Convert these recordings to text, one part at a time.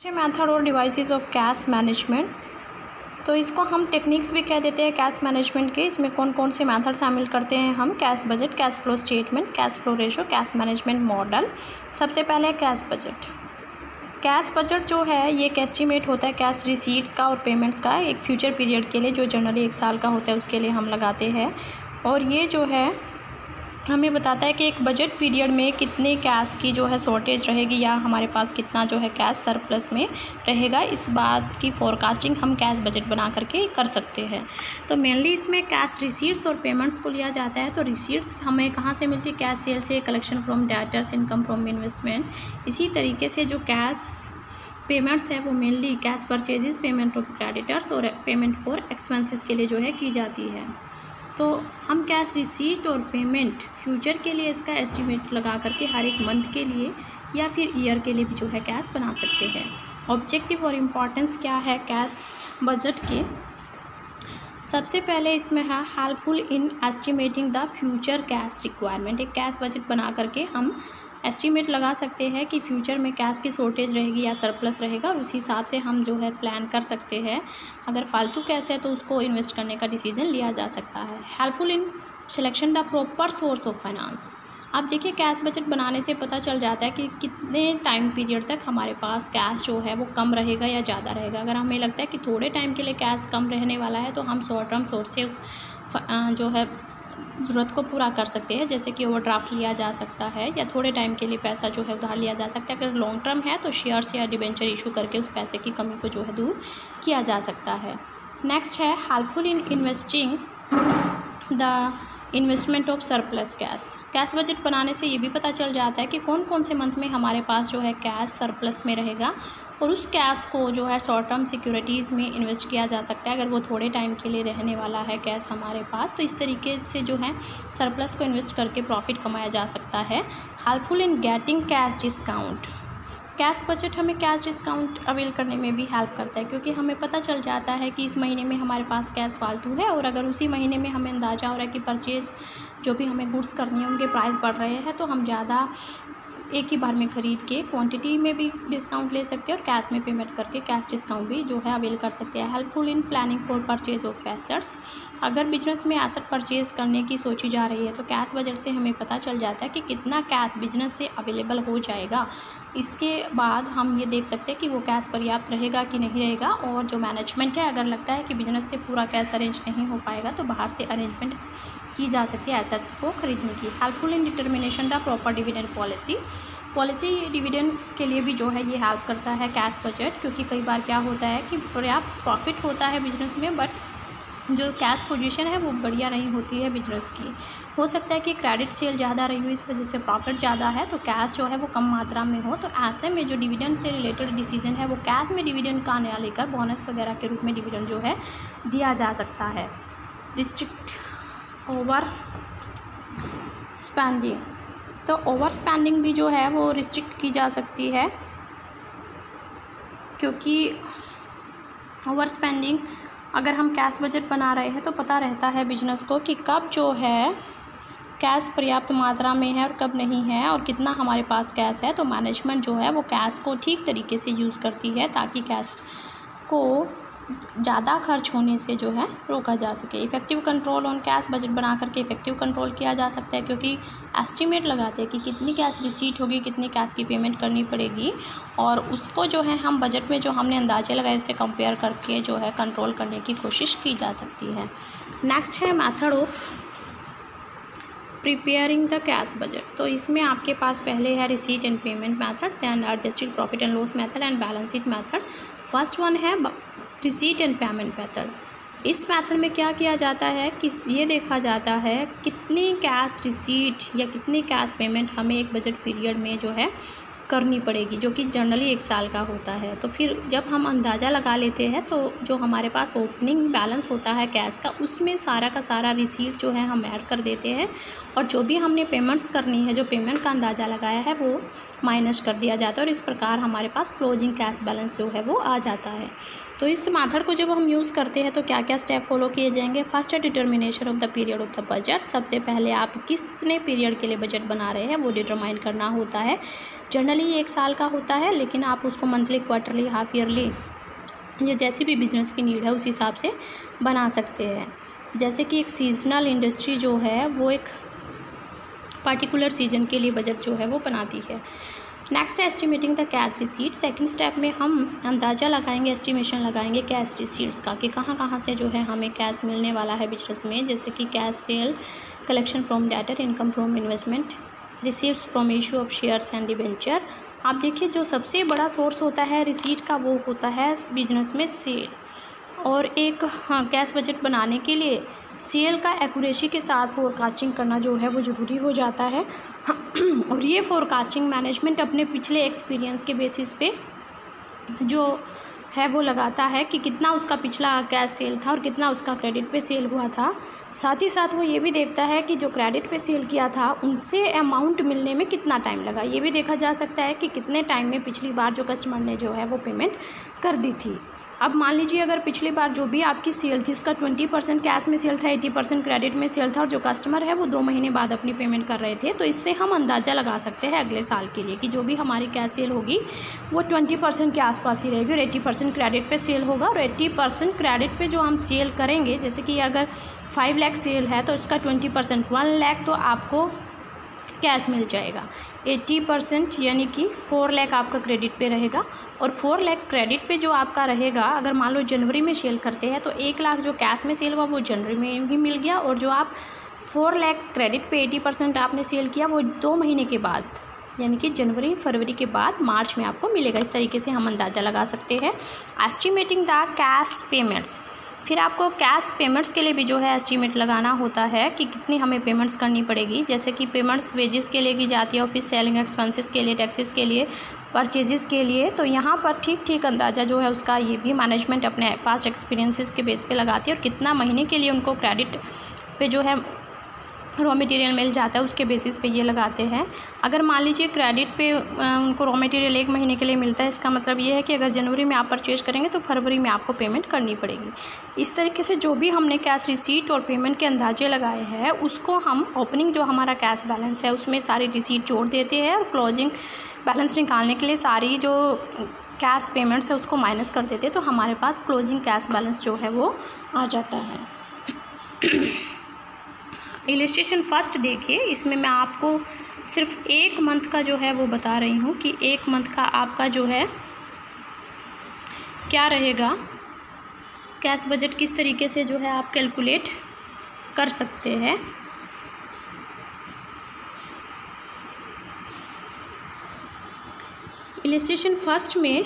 Method और devices of cash management. तो इसको हम टेक्निक्स भी कह देते हैं कैश मैनेजमेंट के। इसमें कौन कौन से मेथड शामिल करते हैं हम? Cash budget, cash flow statement, cash flow ratio, cash management model. सबसे पहले है कैश बजट। कैश बजट जो है ये एक एस्टीमेट होता है कैश रिसीट्स का और पेमेंट्स का एक फ्यूचर पीरियड के लिए, जो जनरली 1 साल का होता है उसके लिए हम लगाते हैं। और ये जो है हमें बताता है कि एक बजट पीरियड में कितने कैश की जो है शॉर्टेज रहेगी या हमारे पास कितना जो है कैश सरप्लस में रहेगा। इस बात की फोरकास्टिंग हम कैश बजट बना करके कर सकते हैं। तो मेनली इसमें कैश रिसीट्स और पेमेंट्स को लिया जाता है। तो रिसीट्स हमें कहाँ से मिलती है? कैश सेल से, collection from debtors, income from investment. इसी तरीके से जो कैश पेमेंट्स है वो mainly cash purchases, payment of creditors और पेमेंट फॉर एक्सपेंसेस के लिए जो है की जाती है। तो हम कैश रिसीट और पेमेंट फ्यूचर के लिए इसका एस्टीमेट लगा करके हर एक मंथ के लिए या फिर ईयर के लिए भी जो है कैश बना सकते हैं। ऑब्जेक्टिव और इम्पॉर्टेंस क्या है कैश बजट के? सबसे पहले इसमें है helpful in estimating the future cash requirement. एक कैश बजट बना करके हम एस्टीमेट लगा सकते हैं कि फ्यूचर में कैश की शॉर्टेज रहेगी या सरप्लस रहेगा, और उसी हिसाब से हम जो है प्लान कर सकते हैं। अगर फालतू कैश है तो उसको इन्वेस्ट करने का डिसीजन लिया जा सकता है। Helpful in selection the proper source of finance. अब देखिए कैश बजट बनाने से पता चल जाता है कि कितने टाइम पीरियड तक हमारे पास कैश जो है वो कम रहेगा या ज़्यादा रहेगा। अगर हमें लगता है कि थोड़े टाइम के लिए कैश कम रहने वाला है तो हम शॉर्ट टर्म सोर्स से उस जो है ज़रूरत को पूरा कर सकते हैं, जैसे कि ओवरड्राफ्ट लिया जा सकता है या थोड़े टाइम के लिए पैसा जो है उधार लिया जा सकता है। अगर लॉन्ग टर्म है तो शेयर्स या डिबेंचर इशू करके उस पैसे की कमी को जो है दूर किया जा सकता है। नेक्स्ट है helpful in investing the investment of surplus cash. Cash budget बनाने से ये भी पता चल जाता है कि कौन कौन से मंथ में हमारे पास जो है कैश सरप्लस में रहेगा और उस कैश को जो है शॉर्ट टर्म सिक्योरिटीज़ में इन्वेस्ट किया जा सकता है। अगर वो थोड़े टाइम के लिए रहने वाला है कैश हमारे पास, तो इस तरीके से जो है सरप्लस को इन्वेस्ट करके प्रॉफिट कमाया जा सकता है। Helpful in getting cash discount. Cash budget हमें कैश डिस्काउंट अवेल करने में भी हेल्प करता है, क्योंकि हमें पता चल जाता है कि इस महीने में हमारे पास कैश फालतू है और अगर उसी महीने में हमें अंदाज़ा हो रहा है कि परचेज़ जो भी हमें गुड्स करनी है उनके प्राइस बढ़ रहे हैं, तो हम ज़्यादा एक ही बार में ख़रीद के क्वांटिटी में भी डिस्काउंट ले सकते हैं और कैश में पेमेंट करके कैश डिस्काउंट भी जो है अवेल कर सकते हैं। Helpful in planning for purchase of assets. अगर बिजनेस में एसेट परचेज करने की सोची जा रही है तो कैश बजट से हमें पता चल जाता है कि कितना कैश बिजनेस से अवेलेबल हो जाएगा। इसके बाद हम ये देख सकते हैं कि वो कैश पर्याप्त रहेगा कि नहीं रहेगा, और जो मैनेजमेंट है अगर लगता है कि बिजनेस से पूरा कैश अरेंज नहीं हो पाएगा तो बाहर से अरेंजमेंट की जा सकती है एसेट्स को खरीदने की। Helpful in determination the proper dividend policy dividend के लिए भी जो है ये हेल्प करता है कैश बजट, क्योंकि कई बार क्या होता है कि पर्याप्त प्रॉफिट होता है बिजनेस में बट जो कैश पोजीशन है वो बढ़िया नहीं होती है बिजनेस की। हो सकता है कि क्रेडिट सेल ज़्यादा रही हो, इस वजह से प्रॉफिट ज़्यादा है तो कैश जो है वो कम मात्रा में हो। तो ऐसे में जो डिविडेंड से रिलेटेड डिसीजन है वो कैश में डिविडेंड का नया लेकर बोनस वगैरह के रूप में डिविडेंड जो है दिया जा सकता है। Restrict over spending. तो ओवर स्पेंडिंग भी जो है वो रिस्ट्रिक्ट की जा सकती है, क्योंकि ओवर स्पेंडिंग अगर हम कैश बजट बना रहे हैं तो पता रहता है बिजनेस को कि कब जो है कैश पर्याप्त मात्रा में है और कब नहीं है और कितना हमारे पास कैश है। तो मैनेजमेंट जो है वो कैश को ठीक तरीके से यूज़ करती है ताकि कैश को ज़्यादा खर्च होने से जो है रोका जा सके। Effective control on cash budget बना करके इफ़ेक्टिव कंट्रोल किया जा सकता है, क्योंकि एस्टीमेट लगाते हैं कि कितनी कैश रिसीट होगी, कितनी कैश की पेमेंट करनी पड़ेगी, और उसको जो है हम बजट में जो हमने अंदाजे लगाए उससे कंपेयर करके जो है कंट्रोल करने की कोशिश की जा सकती है। नेक्स्ट है method of preparing the cash budget. तो इसमें आपके पास पहले है receipt and payment method, then adjusted profit and loss method and balance sheet method. First one है रिसीट एंड पेमेंट मेथड। इस मेथड में क्या किया जाता है कि ये देखा जाता है कितनी कैश रिसीट या कितनी कैश पेमेंट हमें एक बजट पीरियड में जो है करनी पड़ेगी, जो कि जनरली 1 साल का होता है। तो फिर जब हम अंदाज़ा लगा लेते हैं तो जो हमारे पास ओपनिंग बैलेंस होता है कैश का उसमें सारा का सारा रिसीट जो है हम ऐड कर देते हैं, और जो भी हमने पेमेंट्स करनी है, जो पेमेंट का अंदाज़ा लगाया है वो माइनस कर दिया जाता है, और इस प्रकार हमारे पास क्लोजिंग कैश बैलेंस जो है वो आ जाता है। तो इस मेथड को जब हम यूज़ करते हैं तो क्या क्या स्टेप फॉलो किए जाएंगे? फर्स्ट है determination of the period of the budget. सबसे पहले आप कितने पीरियड के लिए बजट बना रहे हैं वो डिटरमाइन करना होता है। जनरली ये 1 साल का होता है, लेकिन आप उसको मंथली, क्वार्टरली, हाफ ईयरली या जैसी भी बिज़नेस की नीड है उस हिसाब से बना सकते हैं। जैसे कि एक सीजनल इंडस्ट्री जो है वो एक पर्टिकुलर सीजन के लिए बजट जो है वो बनाती है। नेक्स्ट है estimating the cash receipt. Second step में हम अंदाज़ा लगाएंगे, एस्टिमेशन लगाएंगे कैश रिसीट्स का कि कहाँ कहाँ से जो है हमें कैश मिलने वाला है बिजनेस में, जैसे कि cash sale, collection from debtor, income from investment, receipts from issue of shares and debenture. आप देखिए जो सबसे बड़ा सोर्स होता है रिसीट का वो होता है बिजनेस में सेल। और एक कैश बजट बनाने के लिए सेल का एक्यूरेसी के साथ फोरकास्टिंग करना जो है वो ज़रूरी हो जाता है। और ये फोरकास्टिंग मैनेजमेंट अपने पिछले एक्सपीरियंस के बेसिस पे जो है वो लगाता है कि कितना उसका पिछला कैश सेल था और कितना उसका क्रेडिट पे सेल हुआ था। साथ ही साथ वो ये भी देखता है कि जो क्रेडिट पे सेल किया था उनसे अमाउंट मिलने में कितना टाइम लगा। ये भी देखा जा सकता है कि कितने टाइम में पिछली बार जो कस्टमर ने जो है वो पेमेंट कर दी थी। अब मान लीजिए अगर पिछली बार जो भी आपकी सेल थी उसका 20% कैश में सेल था, 80% क्रेडिट में सेल था और जो कस्टमर है वो 2 महीने बाद अपनी पेमेंट कर रहे थे, तो इससे हम अंदाज़ा लगा सकते हैं अगले साल के लिए कि जो भी हमारी कैश सेल होगी वो 20% के आसपास ही रहेगी और 80% क्रेडिट पे सेल होगा। और 80% क्रेडिट पे जो हम सेल करेंगे, जैसे कि अगर 5 लाख सेल है तो इसका 20% 1 लाख तो आपको कैश मिल जाएगा। 80% यानी कि 4 लाख आपका क्रेडिट पे रहेगा। और 4 लाख क्रेडिट पे जो आपका रहेगा, अगर मान लो जनवरी में सेल करते हैं तो 1 लाख जो कैश में सेल हुआ वो जनवरी में ही मिल गया, और जो आप 4 लाख क्रेडिट पे 80% आपने सेल किया वो 2 महीने के बाद यानी कि जनवरी फरवरी के बाद मार्च में आपको मिलेगा। इस तरीके से हम अंदाज़ा लगा सकते हैं। एस्टिमेटिंग द कैश पेमेंट्स, फिर आपको कैश पेमेंट्स के लिए भी जो है एस्टीमेट लगाना होता है कि कितनी हमें पेमेंट्स करनी पड़ेगी। जैसे कि पेमेंट्स वेजेस के लिए की जाती है, ऑफिस सेलिंग एक्सपेंसेस के लिए, टैक्सेस के लिए, परचेजेस के लिए। तो यहाँ पर ठीक अंदाज़ा जो है उसका ये भी मैनेजमेंट अपने पास्ट एक्सपीरियंसेस के बेस पे लगाती है और कितना महीने के लिए उनको क्रेडिट पे जो है रॉ मटेरियल मिल जाता है उसके बेसिस पे ये लगाते हैं। अगर मान लीजिए क्रेडिट पे उनको रॉ मटेरियल 1 महीने के लिए मिलता है, इसका मतलब ये है कि अगर जनवरी में आप परचेज करेंगे तो फरवरी में आपको पेमेंट करनी पड़ेगी। इस तरीके से जो भी हमने कैश रिसीट और पेमेंट के अंदाजे लगाए हैं उसको हम ओपनिंग जो हमारा कैश बैलेंस है उसमें सारी रिसीट जोड़ देते हैं और क्लोजिंग बैलेंस निकालने के लिए सारी जो कैश पेमेंट्स है उसको माइनस कर देते हैं, तो हमारे पास क्लोजिंग कैश बैलेंस जो है वो आ जाता है। इलस्ट्रेशन फर्स्ट देखिए, इसमें मैं आपको सिर्फ 1 मंथ का जो है वो बता रही हूँ कि 1 मंथ का आपका जो है क्या रहेगा, कैश बजट किस तरीके से जो है आप कैलकुलेट कर सकते हैं। इलस्ट्रेशन फर्स्ट में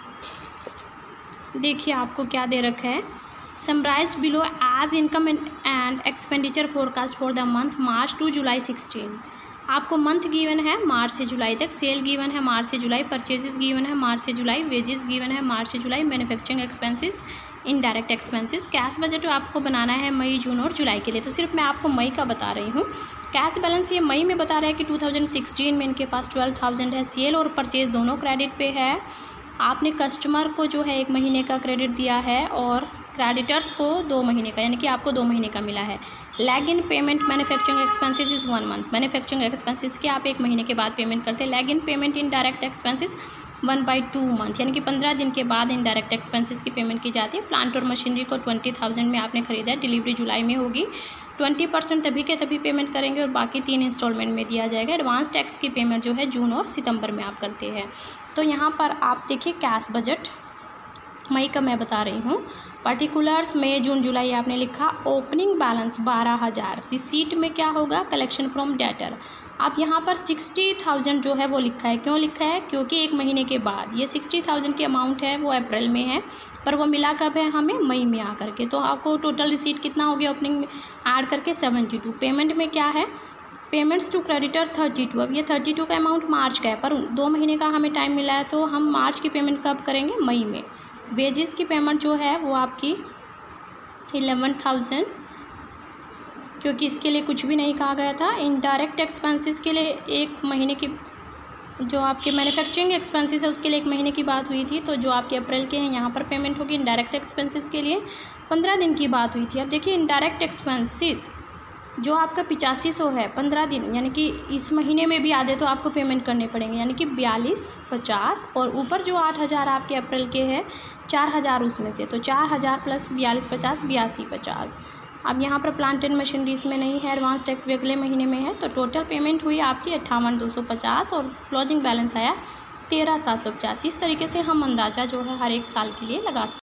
देखिए आपको क्या दे रखा है, summarise below as income and expenditure forecast for the month March to July 16। आपको मंथ गिवन है मार्च से जुलाई तक, सेल गिवन है मार्च से जुलाई, परचेजेस गिवन है मार्च से जुलाई, वेजेस गिवन है मार्च से July, manufacturing expenses, indirect expenses. Cash budget आपको बनाना है मई, जून और जुलाई के लिए, तो सिर्फ मैं आपको मई का बता रही हूँ। कैश बैलेंस ये मई में बता रहा है कि 2016 में इनके पास 12,000 है, सेल और परचेज दोनों क्रेडिट पे है। आपने कस्टमर को जो है 1 महीने का क्रेडिट दिया है और क्रेडिटर्स को 2 महीने का, यानी कि आपको 2 महीने का मिला है। Lag in payment manufacturing expenses is 1 month. Manufacturing expenses के आप 1 महीने के बाद पेमेंट करते हैं। Lag in payment indirect expenses 1/2 month, यानी कि 15 दिन के बाद इन डायरेक्ट एक्सपेंसेस की पेमेंट की जाती है। प्लांट और मशीनरी को 20,000 में आपने खरीदा है, डिलीवरी जुलाई में होगी, 20% तभी के तभी पेमेंट करेंगे और बाकी 3 इंस्टॉलमेंट में दिया जाएगा। एडवांस टैक्स की पेमेंट जो है जून और सितंबर में आप करते हैं। तो यहाँ पर आप देखिए कैश बजट मई का मैं बता रही हूँ। पर्टिकुलर्स मई, जून, जुलाई आपने लिखा। Opening balance 12,000। रिसीट में क्या होगा, कलेक्शन फ्रॉम डेटर। आप यहाँ पर 60,000 जो है वो लिखा है। क्यों लिखा है, क्योंकि 1 महीने के बाद ये 60,000 की अमाउंट है वो अप्रैल में है, पर वो मिला कब है हमें, मई में आकर के। तो आपको टोटल रिसीट कितना हो गया ओपनिंग में ऐड करके 72। पेमेंट में क्या है, पेमेंट्स टू क्रेडिटर 32। अब ये 32 का अमाउंट मार्च का है, पर 2 महीने का हमें टाइम मिला है, तो हम मार्च की पेमेंट कब करेंगे, मई में। वेजेस की पेमेंट जो है वो आपकी 11,000, क्योंकि इसके लिए कुछ भी नहीं कहा गया था। इनडायरेक्ट एक्सपेंसेस के लिए 1 महीने की, जो आपके मैन्युफैक्चरिंग एक्सपेंसेस है उसके लिए 1 महीने की बात हुई थी, तो जो आपके अप्रैल के हैं यहाँ पर पेमेंट होगी। इनडायरेक्ट एक्सपेंसेस के लिए 15 दिन की बात हुई थी। अब देखिए इनडायरेक्ट एक्सपेंसेस जो आपका 8500 है 15 दिन, यानी कि इस महीने में भी आधे तो आपको पेमेंट करने पड़ेंगे, यानी कि 4250, और ऊपर जो 8000 आपके अप्रैल के हैं 4000 उसमें से, तो 4000 प्लस 4250 8250। अब यहाँ पर प्लांट एंड मशीनरीज में नहीं है, एडवांस टैक्स भी अगले महीने में है। तो टोटल पेमेंट हुई आपकी 58,250 और क्लोजिंग बैलेंस आया 13,785। इस तरीके से हम अंदाज़ा जो है हर एक साल के लिए लगा सकते हैं।